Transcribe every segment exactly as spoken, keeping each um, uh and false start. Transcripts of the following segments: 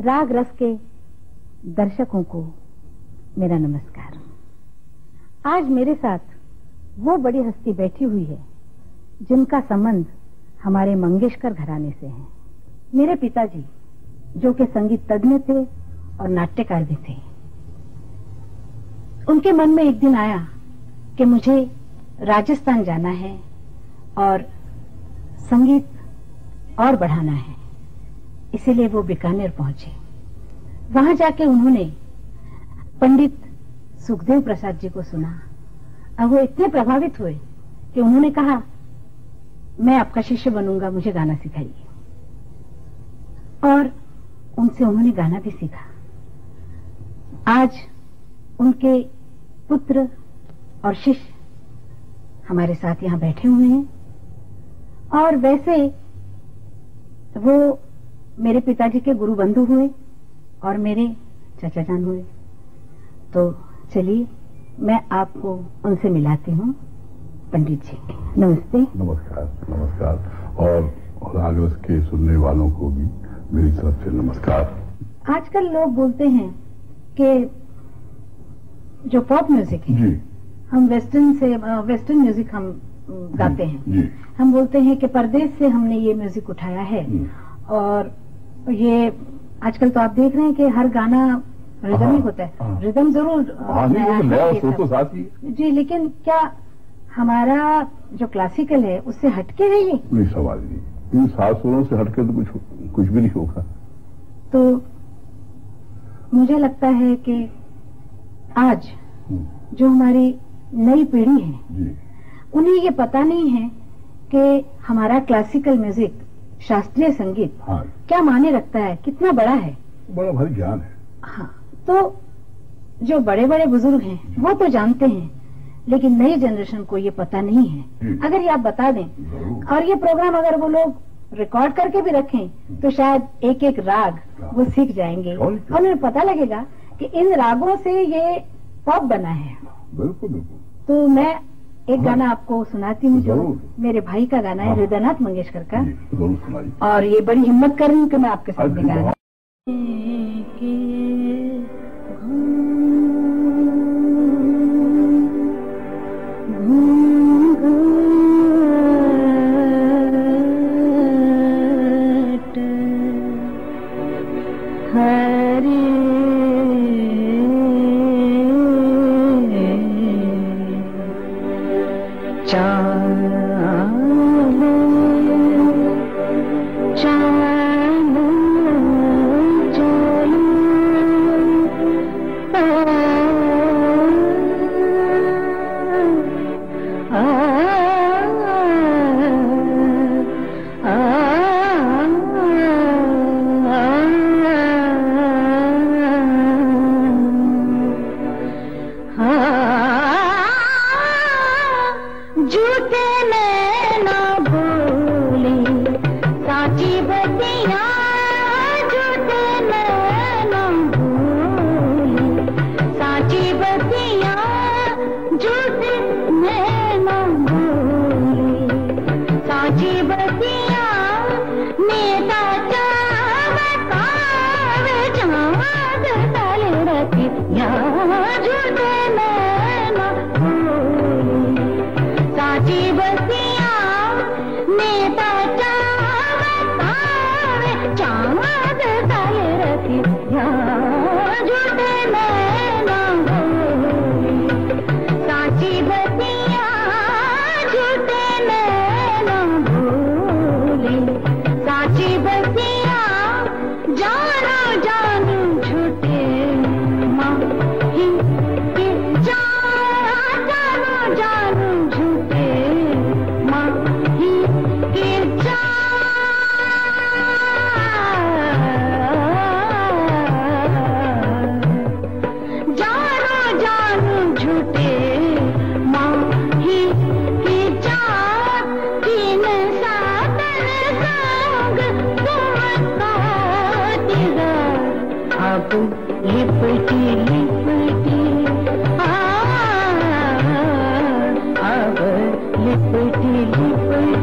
राग रस के दर्शकों को मेरा नमस्कार। आज मेरे साथ वो बड़ी हस्ती बैठी हुई है जिनका संबंध हमारे मंगेशकर घराने से है। मेरे पिताजी जो कि संगीत तज्ञ थे और नाट्यकार भी थे। उनके मन में एक दिन आया कि मुझे राजस्थान जाना है और संगीत और बढ़ाना है, इसीलिए वो बीकानेर पहुंचे। वहां जाके उन्होंने पंडित सुखदेव प्रसाद जी को सुना और वो इतने प्रभावित हुए कि उन्होंने कहा, मैं आपका शिष्य बनूंगा, मुझे गाना सिखाइए। और उनसे उन्होंने गाना भी सीखा। आज उनके पुत्र और शिष्य हमारे साथ यहाँ बैठे हुए हैं। और वैसे वो मेरे पिताजी के गुरु बंधु हुए और मेरे चाचा जान हुए। तो चलिए मैं आपको उनसे मिलाती हूँ। पंडित जी नमस्ते। नमस्कार। नमस्कार। और राग रस के सुनने वालों को भी मेरी तरफ से नमस्कार। आजकल लोग बोलते हैं कि जो पॉप म्यूजिक है जी, हम वेस्टर्न से वेस्टर्न म्यूजिक हम गाते हैं जी। हम बोलते हैं कि परदेश से हमने ये म्यूजिक उठाया है। और ये आजकल तो आप देख रहे हैं कि हर गाना रिदम ही होता है। रिदम जरूर नया है तो साथ ही जी, लेकिन क्या हमारा जो क्लासिकल है उससे हटके है ये? कोई सवाल नहीं। इन सात सुरों से हटके तो कुछ कुछ भी नहीं होगा। तो मुझे लगता है कि आज जो हमारी नई पीढ़ी है जी, उन्हें ये पता नहीं है कि हमारा क्लासिकल म्यूजिक, शास्त्रीय संगीत हाँ, क्या मायने रखता है, कितना बड़ा है। बड़ा भारी ज्ञान है। हाँ, तो जो बड़े बड़े बुजुर्ग हैं वो तो जानते हैं, लेकिन नई जनरेशन को ये पता नहीं है। अगर ये आप बता दें और ये प्रोग्राम अगर वो लोग रिकॉर्ड करके भी रखें तो शायद एक एक राग वो सीख जाएंगे और उन्हें पता लगेगा कि इन रागों से ये पॉप बना है। बिल्कुल बिल्कुल। तो मैं एक हाँ, गाना आपको सुनाती हूँ जो मेरे भाई का गाना है, हृदयनाथ मंगेशकर का। और ये बड़ी हिम्मत कर रही हूँ कि मैं आपके सामने गा रही हूँ।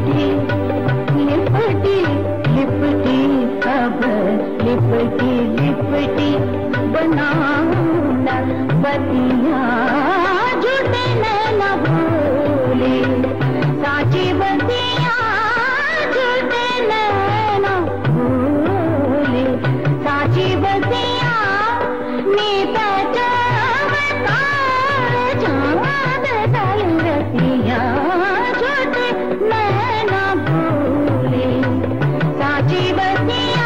लिपटी लिपटी अब लिपटी लिपटी बतिया झूठे नैना भूले, साची बतिया झूठे नैना भूले, साची बतिया नीत चमत्कार चाँद डाल रतिया झूठे नैना भूले, साची बतिया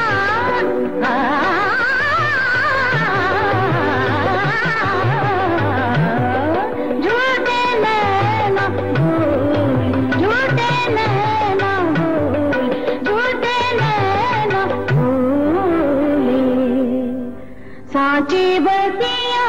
झूठे नैना भूल, झूठे नैना भूल, झूठे नैना भूले, साची बतिया।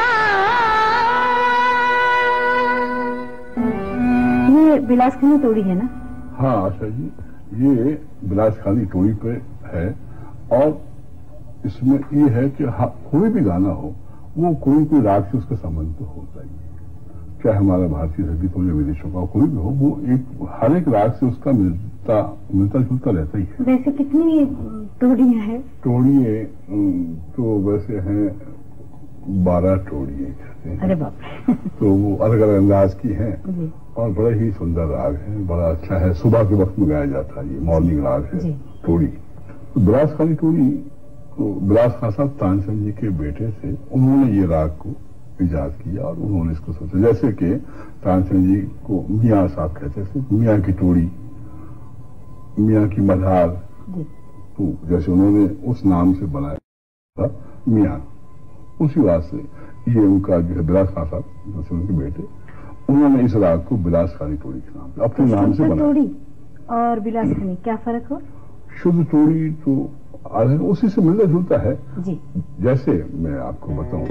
ये बिलासखानी तोड़ी है ना? हाँ आशा जी, ये बिलासखानी टोली पे है और इसमें ये है कि हाँ, कोई भी गाना हो वो कोई कोई राग से उसका संबंध तो होता ही है, चाहे हमारा भारतीय संगीत हो या विदेशों का कोई भी हो, वो एक हर एक राग से उसका मिलता मिलता जुलता रहता ही है। वैसे कितनी टोड़ियां हैं? टोड़िए तो वैसे हैं बारह टोड़िए कहते हैं। अरे बाप रे। तो वो अलग अलग अंदाज की हैं जी और बड़ा ही सुंदर राग है, बड़ा अच्छा है, सुबह के वक्त में गाया जाता है, ये मॉर्निंग राग है जी। टोड़ी। तो बिलासखानी टोड़ी तो बिलास खान साहब तानसेन जी के बेटे थे, उन्होंने ये राग को इजाद किया और उन्होंने इसको सोचा, जैसे कि तानसेन जी को मियाँ साहब कहते थे, मियाँ की टोड़ी, मियाँ की मधार, तो जैसे उन्होंने उस नाम से बनाया था मियाँ, उसी बात से ये उनका जो है बिलास खान साहब जैसे उनके बेटे, उन्होंने इस राग को बिलासखानी टोड़ी के नाम अपने नाम से बनाया। टोड़ी और बिलासखानी क्या फर्क हो? शुद्ध टोड़ी तो अलग उसी से मिलता जुलता है जी। जैसे मैं आपको बताऊं,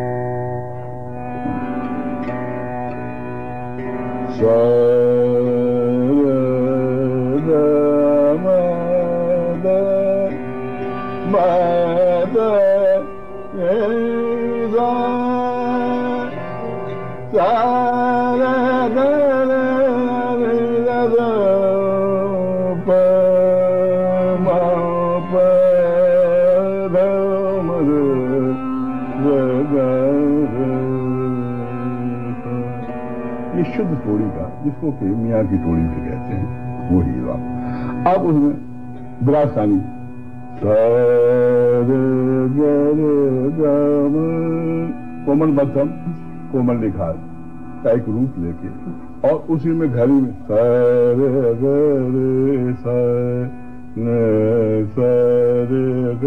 ये शुद्ध टोड़ी का, जिसको कि मियाँ की टोड़ी भी कहते हैं, वही राग। अब उसमें बिलासखानी कोमल मध्यम कोमल निखार का एक रूप लेके और उसी में घरी में सरे गरे सरे सरे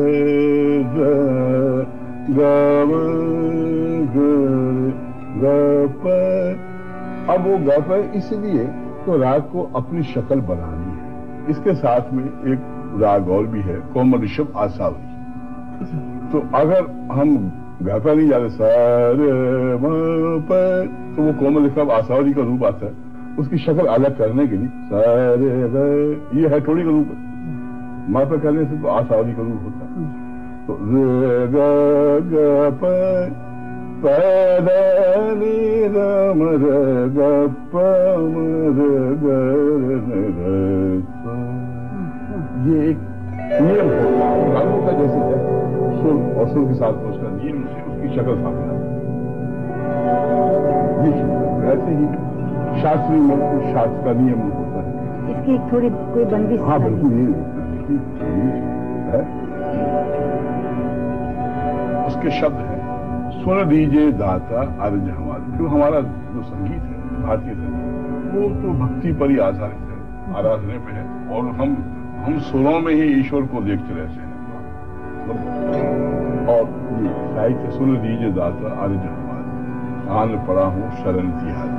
गप। अब वो गप है इसलिए तो राग को अपनी शक्ल बनानी है। इसके साथ में एक राग और भी है कोमल ऋषभ आसावरी। तो अगर हम गाता नहीं जाते सारे तो वो कोमल ऋषभ आसावरी का रूप आता है, उसकी शक्ल अलग करने के लिए सारे ये है टोड़ी का रूप, माँ पे करने से तो आसावरी का रूप होता है। तो ये एक नियम होता है गानों का, जैसे है सुर और सुर के साथ उसका नियम से उसकी शक्ल सामने आती है। ऐसे ही शास्त्रीय में शास्त्र का नियम होता है, इसकी एक थोड़ी कोई बंदिश। हाँ बिल्कुल ये है। उसके शब्द हैं सुन दीजिए दाता अर्ज हमारा। क्यों हमारा जो संगीत है भारतीय संगीत वो तो भक्ति पर ही आधारित है, आराधने पे है और हम हम सुरों में ही ईश्वर को देखते रहते हैं। और ये साहित्य सुन दीजिए दाता अर्ज हमारा, आन पड़ा हूँ शरण तिहारी,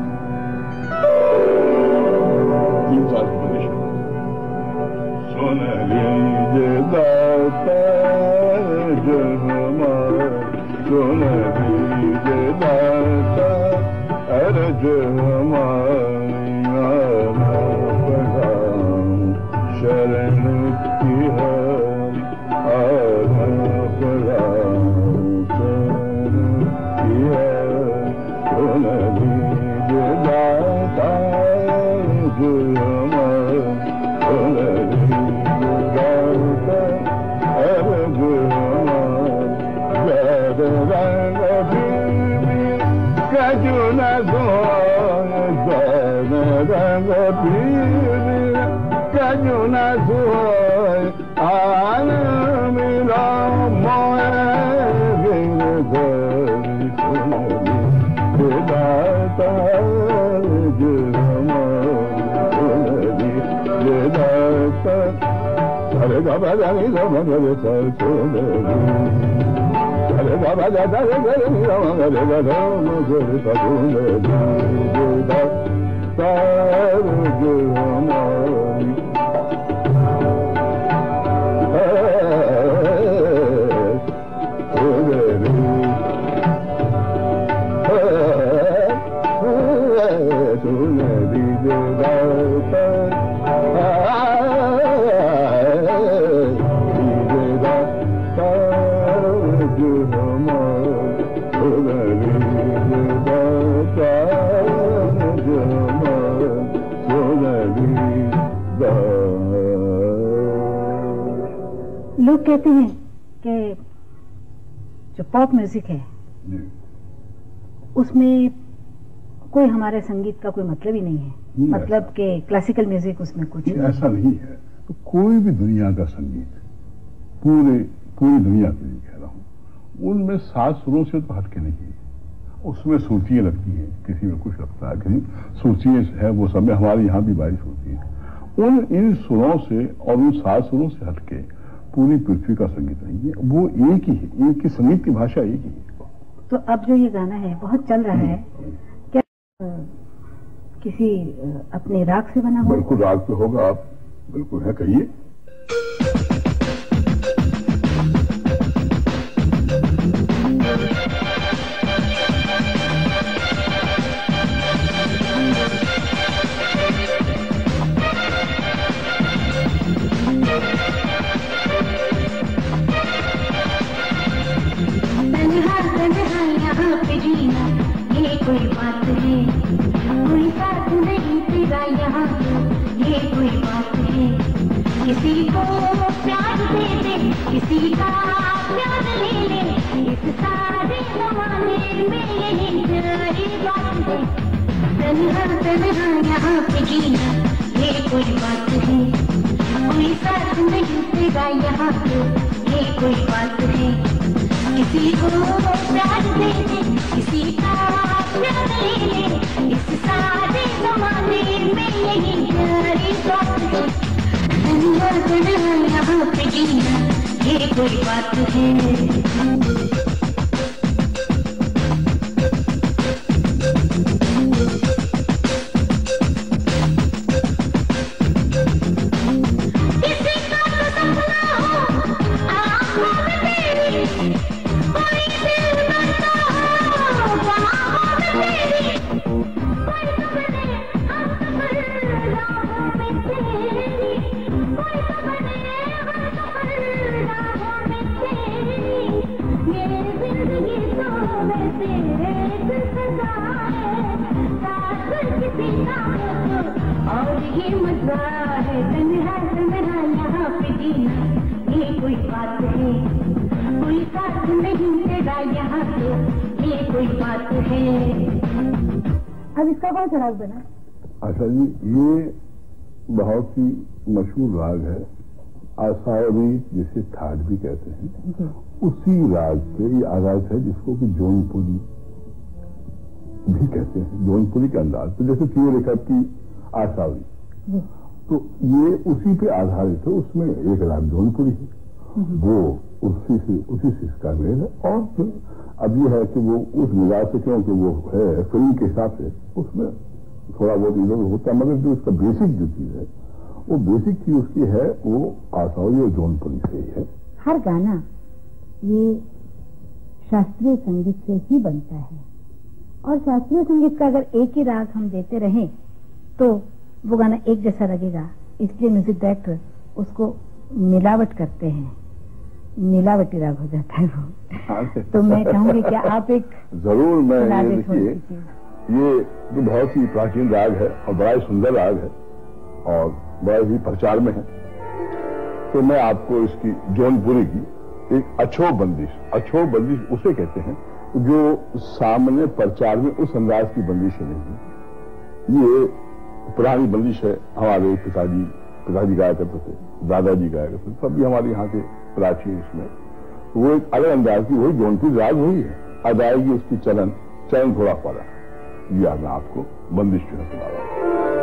तीन साल की बंदिश। सुन दीजिए दाता अर्ज हमारा, सुन दीजिए दाता अर्ज हमारा, शरण तिहारी आधा पड़ा शरण तिहारी। सुन दीजिए दाता अर्ज हमारा, सुन दीजिए दाता अर्ज हमारा, रंग पीर कजू न सुहाय आन मिला मोए गिरधरी सुनरी दाता सुनरी दाता अरे बाबा जानी समझे सर सुनरी अरे बाबा जाता रे रे रे रे मुझे सगुनरी दाता जुर्मानी लोग कहते हैं कि जो पॉप म्यूजिक है उसमें कोई हमारे संगीत का कोई मतलब ही नहीं है, नहीं मतलब कि क्लासिकल म्यूजिक उसमें कुछ नहीं, ऐसा नहीं है। तो कोई भी दुनिया का संगीत पूरे पूरी दुनिया के लिए कह रहा हूँ, उनमें सात सुरों से तो हटके नहीं है। उसमें सुर्तियाँ लगती हैं, किसी में कुछ लगता है, किसी सुर्तियाँ है वो सब में, हमारे यहाँ भी बारिश होती है। उन इन सुरों से और उन सात सुरों से हटके पूरी पृथ्वी का संगीत नहीं है, वो एक ही है, एक ही संगीत की भाषा एक ही है। तो अब जो ये गाना है बहुत चल रहा है, क्या किसी अपने राग से बना हुआ? बिल्कुल राग पे होगा, आप बिल्कुल है, कहिए। कोई बात है, कोई साथ नहीं तेरा यहाँ, ये कोई बात है। किसी को प्यार दे दे, किसी का प्यार ले ले, इस सारे जमाने में यही सारी बात है। तन्हा तन्हा यहाँ पे जीना, ये कोई बात है। कोई साथ नहीं तेरा यहाँ, ये कोई बात है। किसी को प्यार दे दे, किसी का प्यार ले ले, इस सारे जमाने में यही सारी बात है। तन्हा तन्हा यहाँ पे जीना, ये कोई बात है। और ये मजा है, तन्हा तन्हा यहाँ पे जीना, ये कोई बात है। कोई साथ नहीं तेरा यहाँ, तो ये कोई बात है। अब इसका कौन सा राग बना? अच्छा जी, ये बहुत ही मशहूर राग है, आसावरी, जिसे थाट भी कहते हैं। उसी राग पे ये आगाज है, जिसको कि जौनपुरी भी कहते हैं। जौनपुरी के अंदाज पे, जैसे क्यों रेखा की आसावरी, तो ये उसी पे आधारित है। उसमें एक राग जौनपुरी है, वो उसी से उसी से इसका मेल है। और फिर अब ये है कि वो उस निगाह से, क्योंकि वो है फिल्म के हिसाब से, उसमें थोड़ा बहुत इधर होता है, मगर जो उसका बेसिक जो चीज है, वो बेसिक चीज उसकी है, वो आसावरी और जौनपुरी से ही है। हर गाना ये शास्त्रीय संगीत से ही बनता है, और शास्त्रीय संगीत का अगर एक ही राग हम देते रहें तो वो गाना एक जैसा लगेगा। इसलिए म्यूजिक डायरेक्टर उसको मिलावट करते हैं, मिलावटी राग हो जाता है वो। तो मैं चाहूंगी कि आप एक जरूर, मैं ये देखिए, ये जो बहुत ही प्राचीन राग है और बड़ा ही सुंदर राग है और बड़ा ही प्रचार में है, तो मैं आपको इसकी जौनपुरी की एक अछो बंदिश, अछो बंदिश उसे कहते हैं जो सामने प्रचार में उस अंदाज की बंदिश नहीं है। ये पुरानी बंदिश है। हमारे पिताजी पिताजी गाया करते थे, दादाजी गाया करते थे, सब भी हमारे यहाँ के प्राचीन इसमें वो एक अलग अंदाज की वही जौनपुर राग वही है, अदायगी उसकी चलन चलन थोड़ा पड़ा। ये मैं आपको बंदिश जो है सुना रहा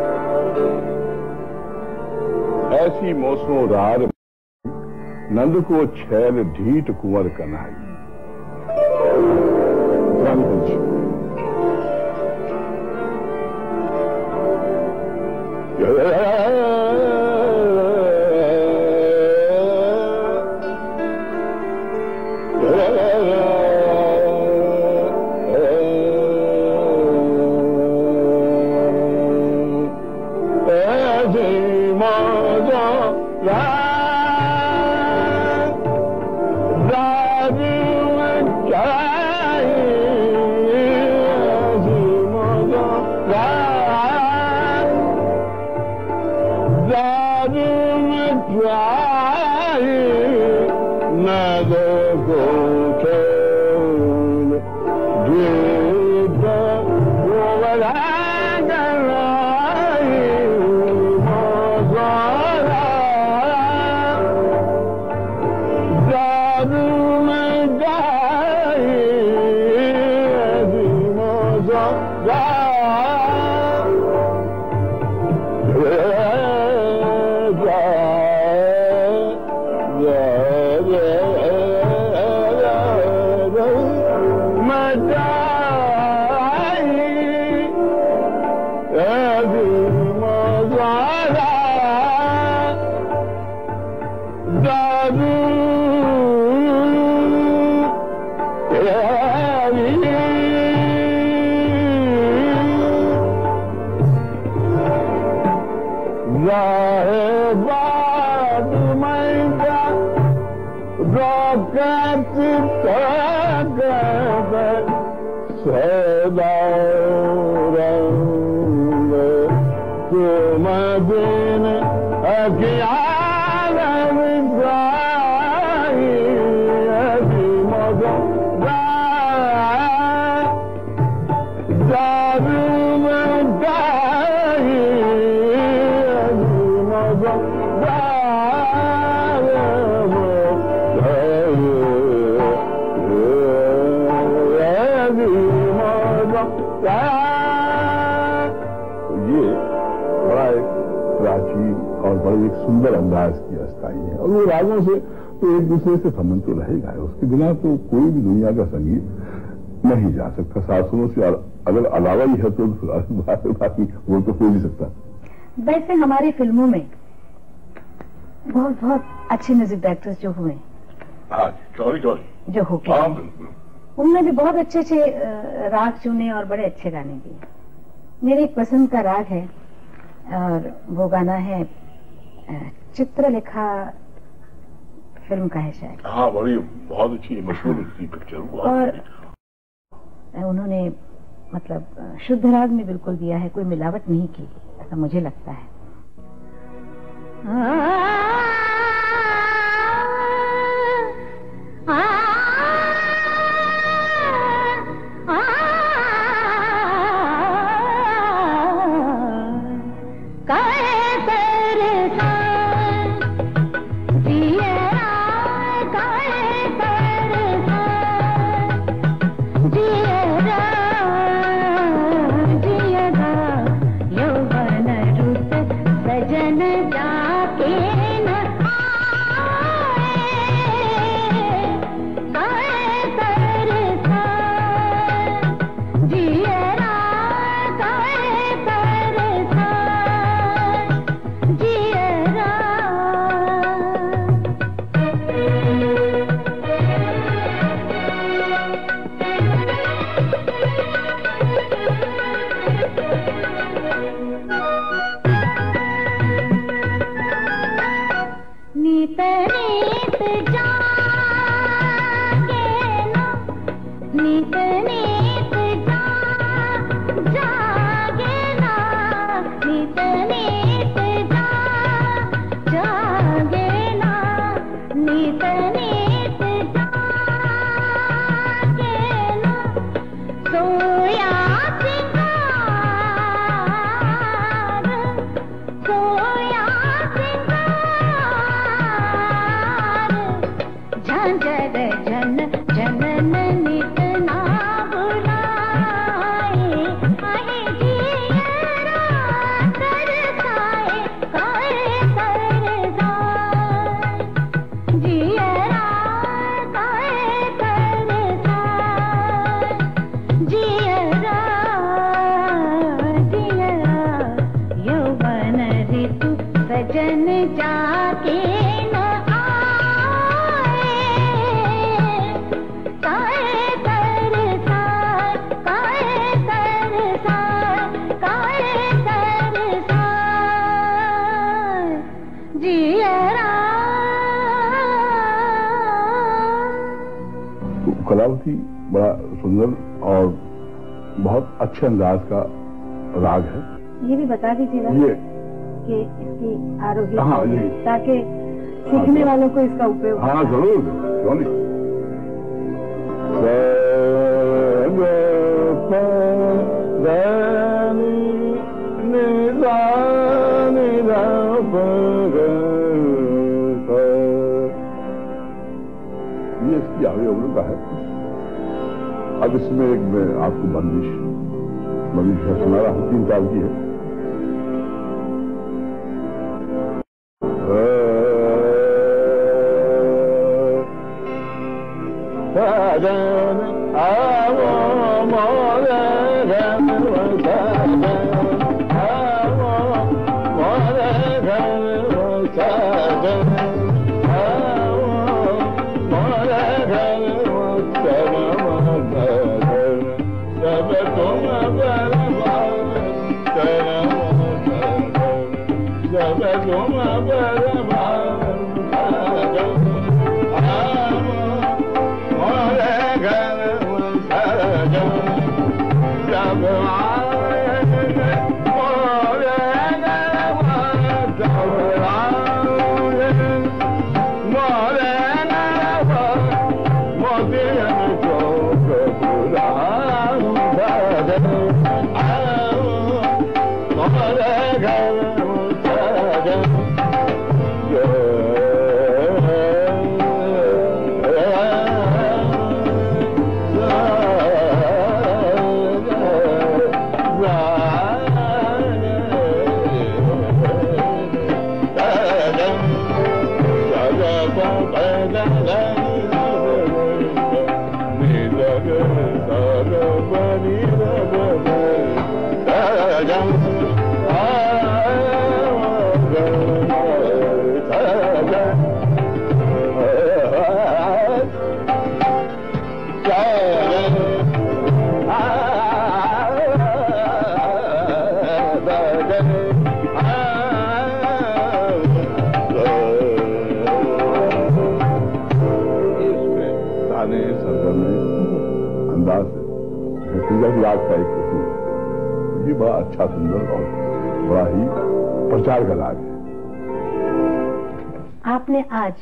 हूं। ऐसी मौसमों रार नंद को छैल ढीठ कुंवर कन्हई। सुंदर अंदाज की अस्थाई है और वो रागों से तो एक दूसरे से संबंध तो रहेगा, उसके बिना तो कोई भी दुनिया का संगीत नहीं जा सकता। शास्त्रों से अगर अलावा ही है तो बाकी वो तो हो नहीं सकता। वैसे हमारी फिल्मों में बहुत बहुत अच्छे म्यूजिक डायरेक्टर्स जो हुए, हाँ चौरी चौरी जो हो गए, उनने भी बहुत अच्छे अच्छे राग चुने और बड़े अच्छे गाने दिए। मेरी एक पसंद का राग है और वो गाना है चित्रलेखा फिल्म का है शायद। हाँ बड़ी बहुत अच्छी मशहूर थी पिक्चर। और उन्होंने मतलब शुद्ध राग में बिल्कुल दिया है, कोई मिलावट नहीं की, ऐसा मुझे लगता है। सोया सिंगार कलावती बड़ा सुंदर और बहुत अच्छे अंदाज का राग है। ये भी बता दीजिएगा ये कि इसकी आरोही हाँ, ये ताकि सीखने हाँ, वालों को इसका उपयोग। हाँ जरूर, क्यों नहीं। ये इसकी आगे उम्र का है। अब इसमें एक मैं आपको बंदिश बंदिश सुना रहा हूँ, तीन साल की है। ये बड़ा अच्छा सुंदर और बड़ा ही प्रचार का लाभ है। आपने आज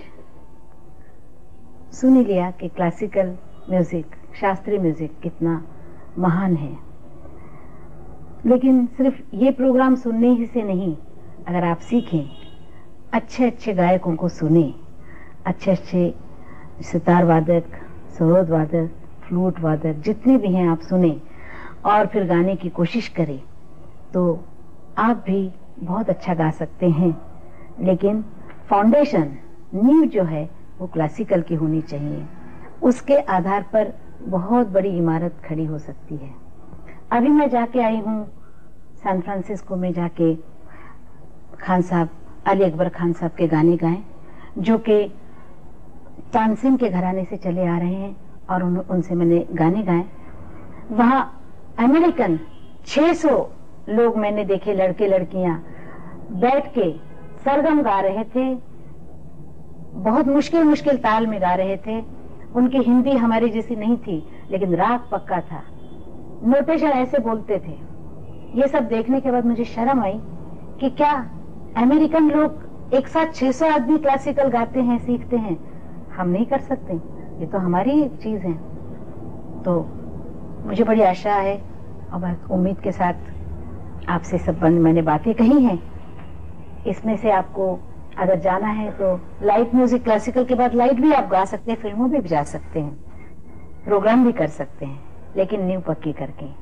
सुन ही लिया कि क्लासिकल म्यूजिक, शास्त्रीय म्यूजिक कितना महान है। लेकिन सिर्फ ये प्रोग्राम सुनने ही से नहीं, अगर आप सीखें, अच्छे अच्छे गायकों को सुने, अच्छे अच्छे सितार वादक, सरोद वादक, फ्लूट वादक जितने भी हैं आप सुने और फिर गाने की कोशिश करें, तो आप भी बहुत अच्छा गा सकते हैं। लेकिन फाउंडेशन, नींव जो है वो क्लासिकल की होनी चाहिए। उसके आधार पर बहुत बड़ी इमारत खड़ी हो सकती है। अभी मैं जाके आई हूँ सैन फ्रांसिस्को में, जाके खान साहब, अली अकबर खान साहब के गाने गाए, जो कि तानसेन के घराने से चले आ रहे हैं, और उन, उनसे मैंने गाने गाए। वहाँ अमेरिकन छह सौ लोग मैंने देखे, लड़के लड़कियां बैठ के सरगम गा रहे थे, बहुत मुश्किल मुश्किल ताल में गा रहे थे। उनकी हिंदी हमारी जैसी नहीं थी, लेकिन राग पक्का था, नोटेशन ऐसे बोलते थे। ये सब देखने के बाद मुझे शर्म आई कि क्या अमेरिकन लोग एक साथ छह सौ आदमी क्लासिकल गाते हैं, सीखते हैं, हम नहीं कर सकते? ये तो हमारी चीज है। तो मुझे बड़ी आशा है और मैं उम्मीद के साथ आपसे सब बंद मैंने बातें कही हैं। इसमें से आपको अगर जाना है तो लाइट म्यूजिक, क्लासिकल के बाद लाइट भी आप गा सकते हैं, फिल्मों में भी जा सकते हैं, प्रोग्राम भी कर सकते हैं, लेकिन नींव पक्की करके।